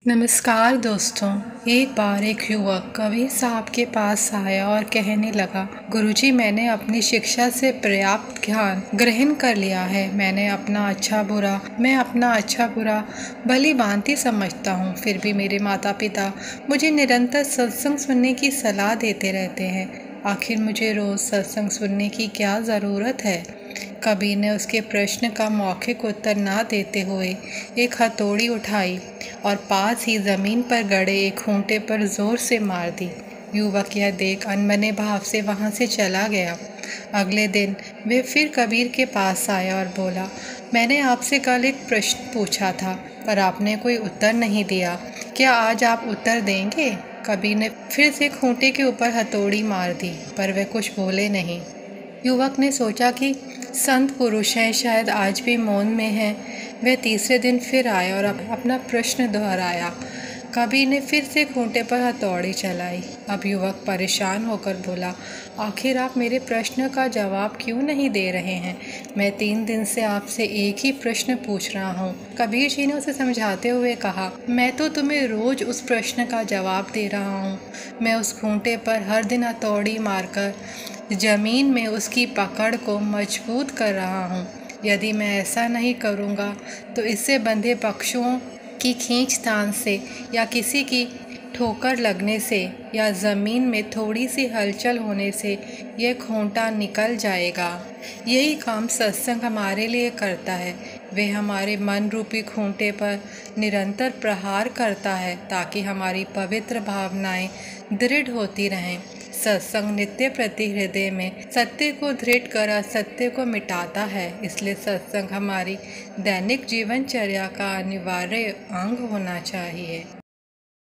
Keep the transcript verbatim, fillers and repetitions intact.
नमस्कार दोस्तों। एक बार एक युवक कबीर साहब के पास आया और कहने लगा, गुरुजी, मैंने अपनी शिक्षा से पर्याप्त ज्ञान ग्रहण कर लिया है। मैंने अपना अच्छा बुरा मैं अपना अच्छा बुरा भली भांति समझता हूँ। फिर भी मेरे माता पिता मुझे निरंतर सत्संग सुनने की सलाह देते रहते हैं। आखिर मुझे रोज़ सत्संग सुनने की क्या ज़रूरत है? कबीर ने उसके प्रश्न का मौखिक उत्तर ना देते हुए एक हथौड़ी उठाई और पास ही ज़मीन पर गड़े एक खूंटे पर ज़ोर से मार दी। युवक यह देख अनमने भाव से वहाँ से चला गया। अगले दिन वह फिर कबीर के पास आया और बोला, मैंने आपसे कल एक प्रश्न पूछा था, पर आपने कोई उत्तर नहीं दिया। क्या आज आप उत्तर देंगे? कबीर ने फिर से खूंटे के ऊपर हथौड़ी मार दी, पर वह कुछ बोले नहीं। युवक ने सोचा कि संत पुरुष हैं, शायद आज भी मौन में हैं। वह तीसरे दिन फिर आया और अपना प्रश्न दोहराया। कबीर ने फिर से खूंटे पर हथौड़ी चलाई। अब युवक परेशान होकर बोला, आखिर आप मेरे प्रश्न का जवाब क्यों नहीं दे रहे हैं? मैं तीन दिन से आपसे एक ही प्रश्न पूछ रहा हूँ। कबीर जी ने उसे समझाते हुए कहा, मैं तो तुम्हें रोज उस प्रश्न का जवाब दे रहा हूँ। मैं उस खूंटे पर हर दिन हथौड़ी मारकर जमीन में उसकी पकड़ को मजबूत कर रहा हूँ। यदि मैं ऐसा नहीं करूँगा तो इससे बंधे पक्षुओं की खींचतान से या किसी की ठोकर लगने से या ज़मीन में थोड़ी सी हलचल होने से यह खूंटा निकल जाएगा। यही काम सत्संग हमारे लिए करता है। वह हमारे मन रूपी खूंटे पर निरंतर प्रहार करता है ताकि हमारी पवित्र भावनाएं दृढ़ होती रहें। सत्संग नित्य प्रति हृदय में सत्य को दृढ़ कर असत्य को मिटाता है। इसलिए सत्संग हमारी दैनिक जीवनचर्या का अनिवार्य अंग होना चाहिए।